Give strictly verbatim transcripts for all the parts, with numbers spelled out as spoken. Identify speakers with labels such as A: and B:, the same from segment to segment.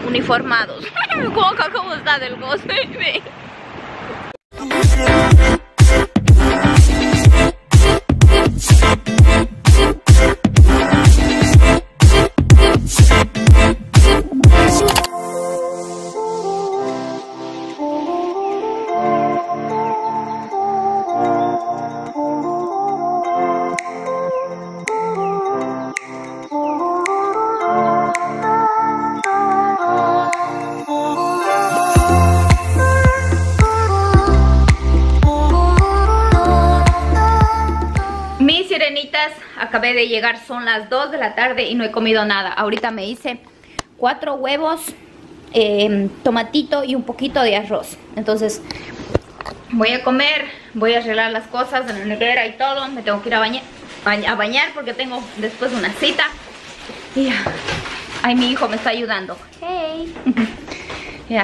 A: uniformados. ¿Cómo está del goce? Acabé de llegar, son las dos de la tarde y no he comido nada. Ahorita me hice cuatro huevos, eh, tomatito y un poquito de arroz. Entonces voy a comer, voy a arreglar las cosas en la nevera y todo. Me tengo que ir a bañar, a bañar porque tengo después una cita. Y ya, ay, mi hijo me está ayudando. Hey. Ya.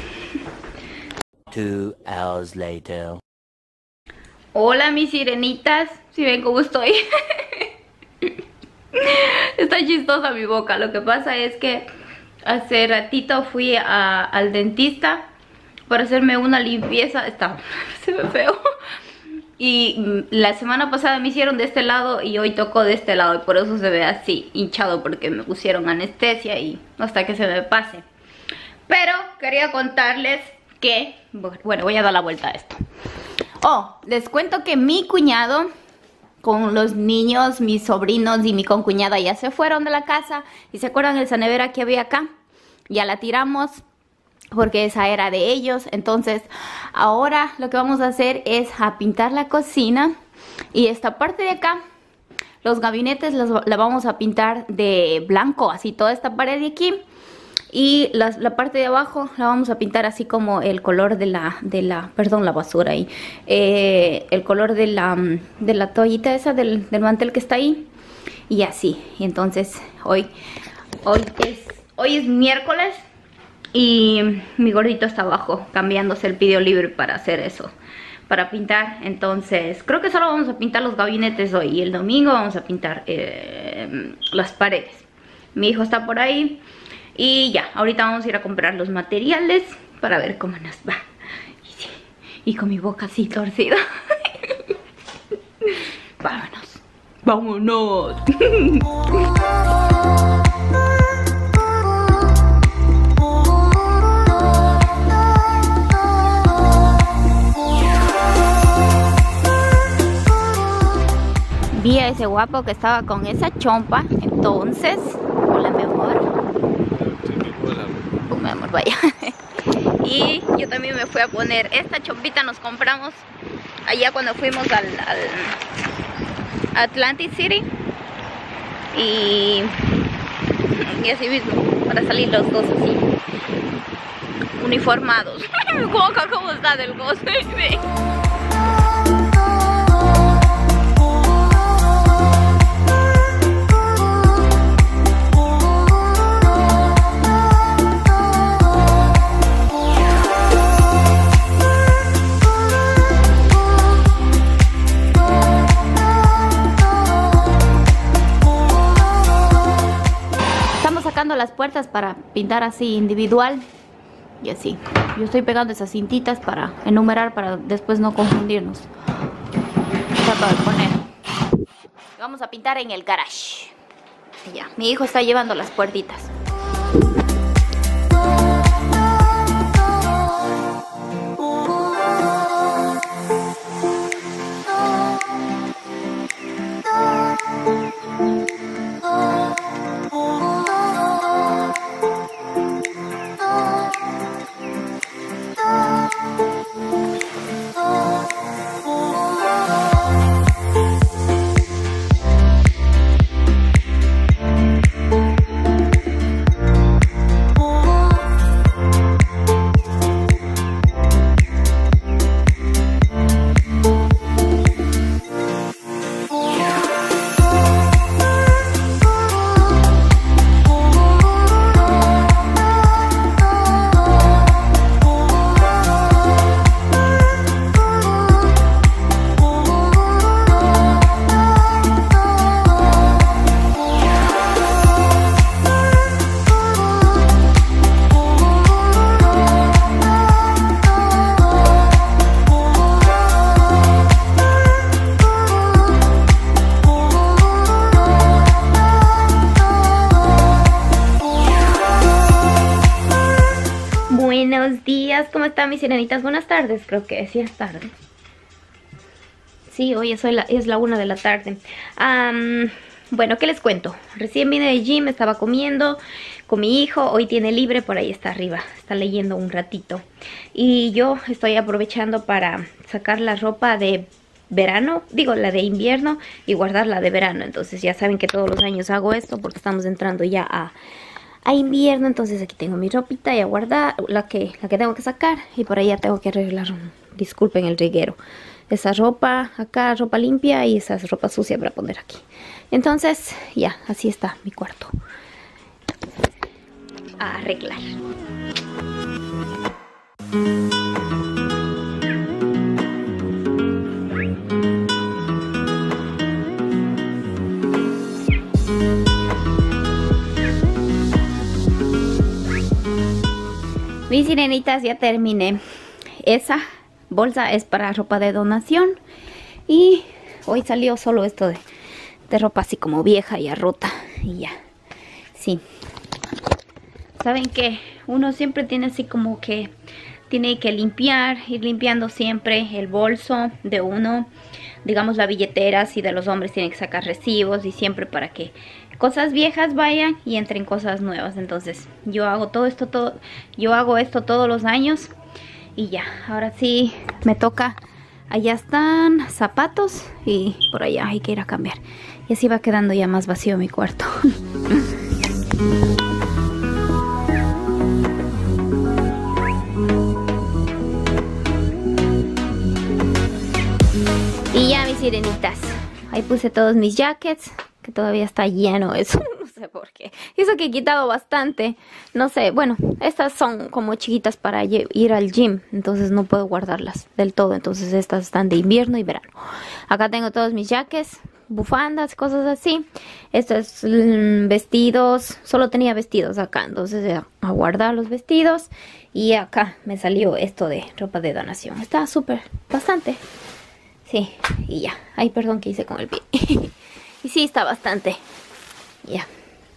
B: Two hours later.
A: Hola mis sirenitas, si ven cómo estoy. Está chistosa mi boca. Lo que pasa es que hace ratito fui a, al dentista para hacerme una limpieza. Está, se ve feo. Y la semana pasada me hicieron de este lado y hoy tocó de este lado. Y por eso se ve así hinchado, porque me pusieron anestesia y hasta que se me pase. Pero quería contarles que... Bueno, voy a dar la vuelta a esto. Oh, les cuento que mi cuñado con los niños, mis sobrinos y mi concuñada ya se fueron de la casa. Y se acuerdan de esa nevera que había acá, ya la tiramos porque esa era de ellos. Entonces ahora lo que vamos a hacer es a pintar la cocina. Y esta parte de acá, los gabinetes los, la vamos a pintar de blanco, así toda esta pared de aquí. Y la, la parte de abajo la vamos a pintar así como el color de la, de la perdón, la basura ahí. Eh, el color de la, de la toallita esa, del, del mantel que está ahí. Y así. Y entonces hoy, hoy, es, hoy es miércoles y mi gordito está abajo cambiándose el video libre para hacer eso. Para pintar. Entonces creo que solo vamos a pintar los gabinetes hoy. Y el domingo vamos a pintar eh, las paredes. Mi hijo está por ahí. Y ya, ahorita vamos a ir a comprar los materiales para ver cómo nos va. Y, sí, y con mi boca así torcida. Vámonos. Vámonos. Vi a ese guapo que estaba con esa chompa. Entonces, hola mi amor. Oh, mi amor, vaya. Y yo también me fui a poner esta chompita. Nos compramos allá cuando fuimos al, al Atlantic City. Y, y así mismo, para salir los dos así uniformados. ¿Cómo está del goce? Las puertas para pintar así individual y así. Yo estoy pegando esas cintitas para enumerar, para después no confundirnos. Trato de poner. Vamos a pintar en el garage. Ya, mi hijo está llevando las puertitas. buenos días. ¿Cómo están mis sirenitas? Buenas tardes, creo que sí es tarde. Sí, hoy es, hoy la, es la una de la tarde. Um, bueno, ¿qué les cuento? Recién vine de gym, estaba comiendo con mi hijo. Hoy tiene libre, por ahí está arriba. Está leyendo un ratito. Y yo estoy aprovechando para sacar la ropa de verano, digo la de invierno, y guardarla de verano. Entonces ya saben que todos los años hago esto porque estamos entrando ya a... a invierno. Entonces aquí tengo mi ropita ya guardada, la que, la que tengo que sacar, y por allá tengo que arreglar, un, disculpen el reguero, esa ropa acá, ropa limpia, y esa ropa sucia para poner aquí. Entonces ya, así está mi cuarto. A arreglar. Mis sirenitas, ya terminé. Esa bolsa es para ropa de donación. Y hoy salió solo esto de, de ropa así como vieja y rota. Y ya. Sí. Saben que uno siempre tiene así como que tiene que limpiar, ir limpiando siempre el bolso de uno. Digamos la billetera, si de los hombres tienen que sacar recibos, y siempre para que cosas viejas vayan y entren cosas nuevas. Entonces yo hago todo esto todo yo hago esto todos los años. Y ya, ahora sí me toca. Allá están zapatos y por allá hay que ir a cambiar, y así va quedando ya más vacío mi cuarto. Y ya, mis sirenitas, ahí puse todos mis jackets, que todavía está lleno eso, no sé por qué. Eso que he quitado bastante, no sé, bueno, estas son como chiquitas para ir al gym, entonces no puedo guardarlas del todo, entonces estas están de invierno y verano. Acá tengo todos mis jackets, bufandas, cosas así. Estos mmm, vestidos, solo tenía vestidos acá, entonces a guardar los vestidos. Y acá me salió esto de ropa de donación, está súper, bastante. Sí, y ya. Ay, perdón, que hice con el pie. Y sí, está bastante. Ya.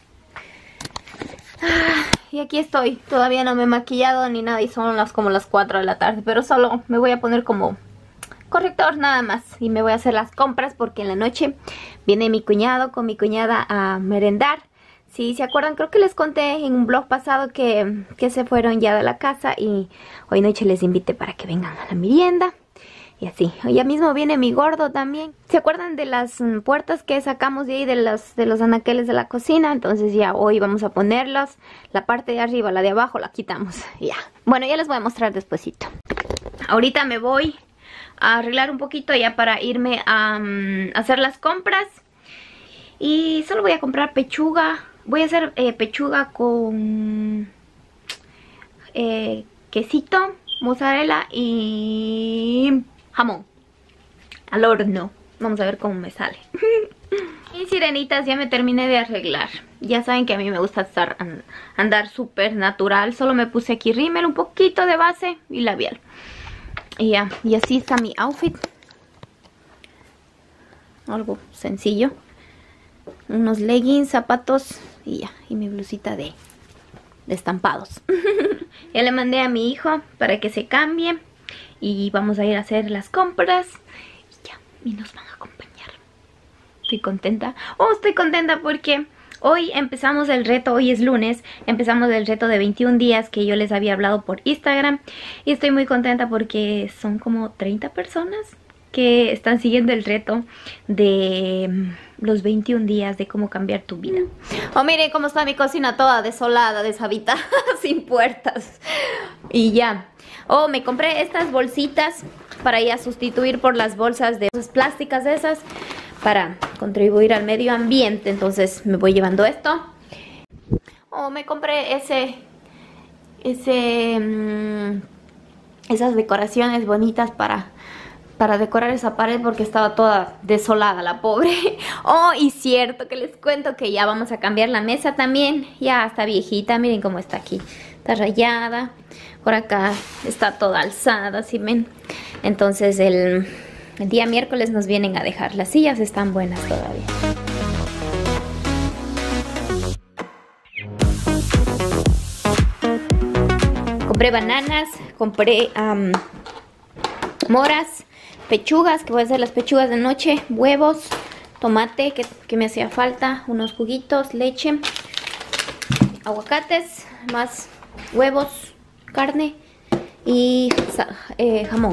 A: Ah, y aquí estoy. Todavía no me he maquillado ni nada. Y son las como las cuatro de la tarde. Pero solo me voy a poner como corrector nada más. Y me voy a hacer las compras porque en la noche viene mi cuñado con mi cuñada a merendar. Sí, ¿se acuerdan? Creo que les conté en un vlog pasado que, que se fueron ya de la casa. Y hoy noche les invité para que vengan a la merienda. Y así, ya mismo viene mi gordo también. ¿Se acuerdan de las mm, puertas que sacamos de ahí de los, de los anaqueles de la cocina? Entonces ya hoy vamos a ponerlas. La parte de arriba, la de abajo la quitamos. Ya. Bueno, ya les voy a mostrar despuesito. Ahorita me voy a arreglar un poquito ya para irme a um, hacer las compras. Y solo voy a comprar pechuga. Voy a hacer eh, pechuga con eh, quesito, mozzarella y jamón al horno. Vamos a ver cómo me sale. Y sirenitas, ya me terminé de arreglar. Ya saben que a mí me gusta estar andar súper natural. Solo me puse aquí rímel, un poquito de base y labial. Y ya, y así está mi outfit. Algo sencillo. Unos leggings, zapatos y ya. Y mi blusita de, de estampados. Ya le mandé a mi hijo para que se cambie. Y vamos a ir a hacer las compras. Y ya, y nos van a acompañar. Estoy contenta. Oh, estoy contenta porque hoy empezamos el reto. Hoy es lunes. Empezamos el reto de veintiún días que yo les había hablado por Instagram. Y estoy muy contenta porque son como treinta personas que están siguiendo el reto de los veintiún días de cómo cambiar tu vida. Oh, miren cómo está mi cocina toda desolada, deshabitada, sin puertas. Y ya. Oh, me compré estas bolsitas para ya sustituir por las bolsas de esas plásticas de esas para contribuir al medio ambiente. Entonces me voy llevando esto. Oh, me compré ese ese mmm, esas decoraciones bonitas para para decorar esa pared porque estaba toda desolada la pobre. Oh, y cierto que les cuento que ya vamos a cambiar la mesa también. Ya está viejita, miren cómo está aquí. Está rayada. Por acá está toda alzada, ¿sí ven? Entonces el, el día miércoles nos vienen a dejar. Las sillas están buenas todavía. Compré bananas, compré um, moras, pechugas, que voy a hacer las pechugas de noche, huevos, tomate, que, que me hacía falta, unos juguitos, leche, aguacates, más huevos, carne y eh, jamón.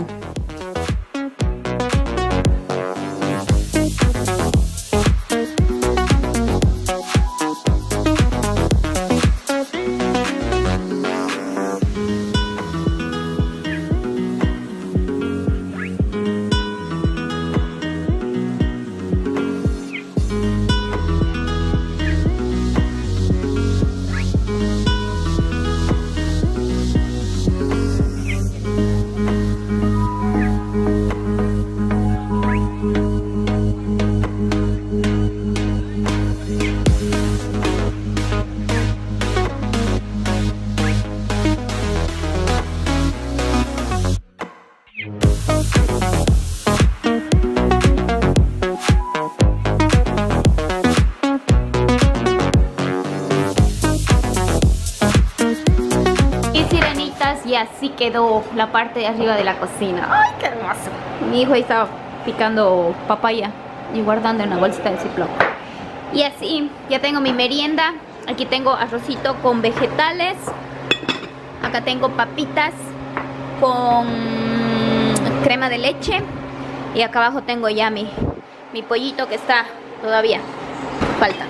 A: Y así quedó la parte de arriba de la cocina. ¡Ay, qué hermoso! Mi hijo ahí estaba picando papaya y guardando en una bolsita de Ziploc. Y así, ya tengo mi merienda. Aquí tengo arrocito con vegetales. Acá tengo papitas con crema de leche. Y acá abajo tengo ya mi, mi pollito que está todavía. Falta.